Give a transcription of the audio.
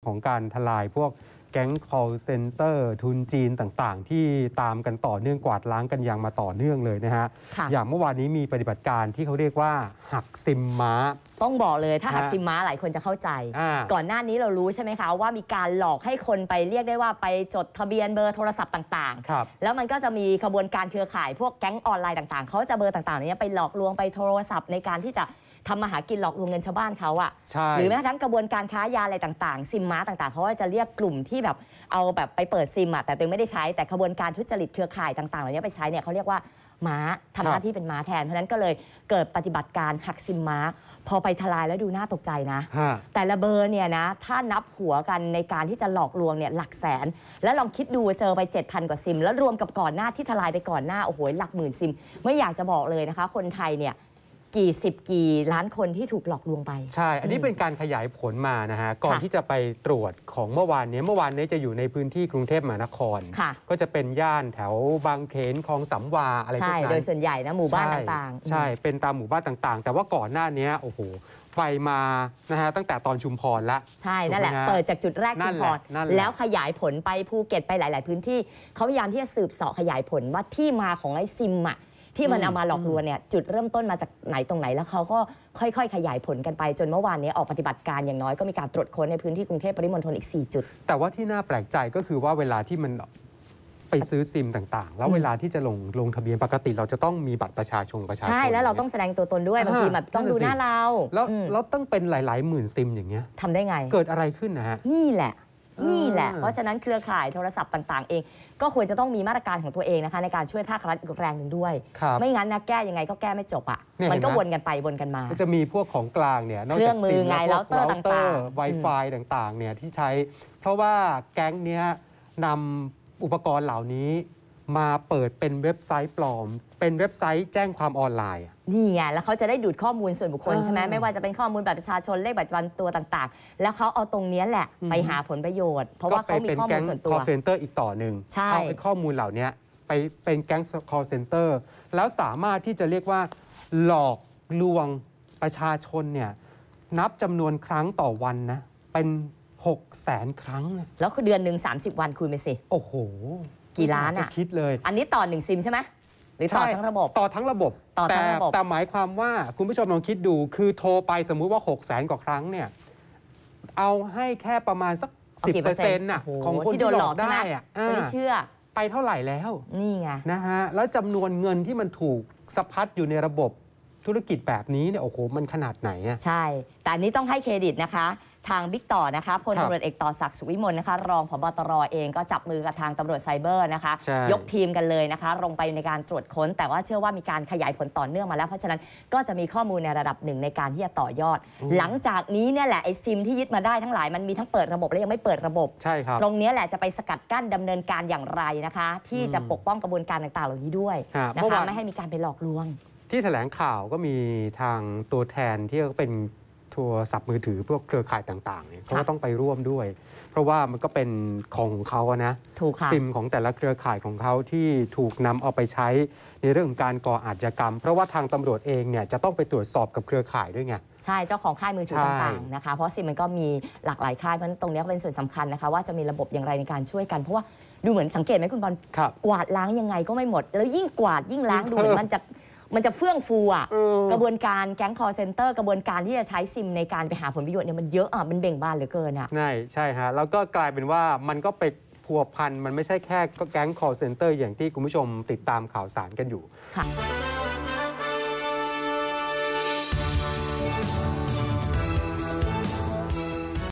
ของการทลายพวกแก๊ง call center ทุนจีนต่างๆที่ตามกันต่อเนื่องกวาดล้างกันอย่างมาต่อเนื่องเลยนะฮะอย่างเมื่อวานนี้มีปฏิบัติการที่เขาเรียกว่าหักซิมม้าต้องบอกเลยถ้าหักซิมม้าหลายคนจะเข้าใจก่อนหน้านี้เรารู้ใช่ไหมคะว่ามีการหลอกให้คนไปเรียกได้ว่าไปจดทะเบียนเบอร์โทรศัพท์ต่างๆแล้วมันก็จะมีขบวนการเครือข่ายพวกแก๊งออนไลน์ต่างๆเขาจะเบอร์ต่างๆนี้ไปหลอกลวงไปโทรศัพท์ในการที่จะทำมาหากินหลอกลวงเงินชาวบ้านเขาอะหรือแม้กระทั่งกระบวนการค้ายาอะไรต่างๆซิมม้าต่างๆเขาจะเรียกกลุ่มที่แบบเอาแบบไปเปิดซิมอะแต่ตัวไม่ได้ใช้แต่กระบวนการทุจริตเครือข่ายต่างๆเหล่านี้ไปใช้เนี่ยเขาเรียกว่าม้าทำหน้าที่เป็นม้าแทนเพราะนั้นก็เลยเกิดปฏิบัติการหักซิมม้าพอไปทลายแล้วดูน่าตกใจนะแต่ละเบอร์เนี่ยนะถ้านับหัวกันในการที่จะหลอกลวงเนี่ยหลักแสนแล้วลองคิดดูเจอไป 7,000 กว่าซิมแล้วรวมกับก่อนหน้าที่ทลายไปก่อนหน้าโอ้โหหลักหมื่นซิมไม่อยากจะบอกเลยนะคะคนไทยเนี่ยกี่ล้านคนที่ถูกหลอกลวงไปใช่อันนี้เป็นการขยายผลมานะฮะก่อนที่จะไปตรวจของเมื่อวานนี้จะอยู่ในพื้นที่กรุงเทพมหานครก็จะเป็นย่านแถวบางเขนคลองสำวาอะไรพวกนั้นโดยส่วนใหญ่นะหมู่บ้านต่างๆใช่เป็นตามหมู่บ้านต่างๆแต่ว่าก่อนหน้านี้โอ้โหไฟมานะฮะตั้งแต่ตอนชุมพรแล้วใช่นั่นแหละเปิดจากจุดแรกชุมพรแล้วขยายผลไปภูเก็ตไปหลายๆพื้นที่เขาพยายามที่จะสืบเสาะขยายผลว่าที่มาของไอ้ซิมอะที่มันเอามาหลอกลวงเนี่ยจุดเริ่มต้นมาจากไหนตรงไหนแล้วเขาก็ค่อยๆขยายผลกันไปจนเมื่อวานนี้ออกปฏิบัติการอย่างน้อยก็มีการตรวจค้นในพื้นที่กรุงเทพปริมณฑลอีก4จุดแต่ว่าที่น่าแปลกใจก็คือว่าเวลาที่มันไปซื้อซิมต่างๆแล้วเวลาที่จะลงทะเบียนปกติเราจะต้องมีบัตรประชาชนใช่แล้วเราต้องแสดงตัวตนด้วยบางทีแบบต้องดูหน้าเราแล้วต้องเป็นหลายๆหมื่นซิมอย่างเงี้ยทำได้ไงเกิดอะไรขึ้นนะฮะนี่แหละเพราะฉะนั้นเครือข่ายโทรศัพท์ต่างๆเองก็ควรจะต้องมีมาตรการของตัวเองนะคะในการช่วยภาครัฐอีกแรงหนึ่งด้วยไม่งั้นนะแก้ยังไงก็แก้ไม่จบอ่ะมันก็วนกันไปวนกันมาจะมีพวกของกลางเนี่ยนอกจากซิมแล้วพวกเราเตอร์ Wi-Fi ต่างๆเนี่ยที่ใช้เพราะว่าแก๊งเนี้ยนำอุปกรณ์เหล่านี้มาเปิดเป็นเว็บไซต์ปลอมเป็นเว็บไซต์แจ้งความออนไลน์นี่ไงแล้วเขาจะได้ดูดข้อมูลส่วนบุคคลใช่ไหมไม่ว่าจะเป็นข้อมูลบัตรประชาชนเลขบัตรประจำตัวต่างๆแล้วเขาเอาตรงนี้แหละไปหาผลประโยชน์เพราะว่าเขามีข้อมูลส่วนตัว call center อีกต่อหนึ่งเอาข้อมูลเหล่านี้ไปเป็นแก๊ง call center แล้วสามารถที่จะเรียกว่าหลอกลวงประชาชนเนี่ยนับจำนวนครั้งต่อวันนะเป็น600,000 ครั้งแล้วเดือนหนึ่ง30 วันคูณไปสิโอ้โหกี่ล้านอ่ะคิดเลยอันนี้ต่อ1ซิมใช่ไหมหรือต่อทั้งระบบต่อทั้งระบบแต่หมายความว่าคุณผู้ชมลองคิดดูคือโทรไปสมมุติว่า600,000 กว่าครั้งเนี่ยเอาให้แค่ประมาณสัก 10% น่ะของคนที่หลอกได้อ่ะไม่เชื่อไปเท่าไหร่แล้วนี่ไงนะฮะแล้วจำนวนเงินที่มันถูกสะพัดอยู่ในระบบธุรกิจแบบนี้เนี่ยโอ้โหมันขนาดไหนอ่ะใช่แต่อันนี้ต้องให้เครดิตนะคะทางบิ๊กต่อนะคะพลตำรวจเอกต่อศักดิ์สุขวิมลนะคะรองผบ.ตร.เองก็จับมือกับทางตำรวจไซเบอร์นะคะยกทีมกันเลยนะคะลงไปในการตรวจค้นแต่ว่าเชื่อว่ามีการขยายผลต่อเนื่องมาแล้วเพราะฉะนั้นก็จะมีข้อมูลในระดับหนึ่งในการที่จะต่อยอดหลังจากนี้เนี่ยแหละไอซิมที่ยึดมาได้ทั้งหลายมันมีทั้งเปิดระบบและยังไม่เปิดระบบใช่ครับตรงนี้แหละจะไปสกัดกั้นดำเนินการอย่างไรนะคะที่จะปกป้องกระบวนการต่างๆเหล่านี้ด้วยนะคะไม่ให้มีการไปหลอกลวงที่แถลงข่าวก็มีทางตัวแทนที่เป็นโทรศัพท์มือถือพวกเครือข่ายต่างๆเนี่ยเขาก็ต้องไปร่วมด้วยเพราะว่ามันก็เป็นของเขานะซิมของแต่ละเครือข่ายของเขาที่ถูกนำเอาไปใช้ในเรื่องของการก่ออาชญากรรมเพราะว่าทางตำรวจเองเนี่ยจะต้องไปตรวจสอบกับเครือข่ายด้วยไงใช่เจ้าของค่ายมือถือต่างๆนะคะเพราะซิมมันก็มีหลากหลายค่ายเพราะตรงนี้ก็เป็นส่วนสำคัญนะคะว่าจะมีระบบอย่างไรในการช่วยกันเพราะว่าดูเหมือนสังเกตไหมคุณบอลกวาดล้างยังไงก็ไม่หมดแล้วยิ่งกวาดยิ่งล้างดูเหมือนมันจะเฟื่องฟูอ่ะกระบวนการแก๊ง call center กระบวนการที่จะใช้ซิมในการไปหาผลประโยชน์เนี่ยมันเยอะอ่ะมันเบ่งบานเหลือเกินอ่ะใช่ฮะแล้วก็กลายเป็นว่ามันก็ไปพัวพันมันไม่ใช่แค่แก๊ง call center อย่างที่คุณผู้ชมติดตามข่าวสารกันอยู่ค่ะ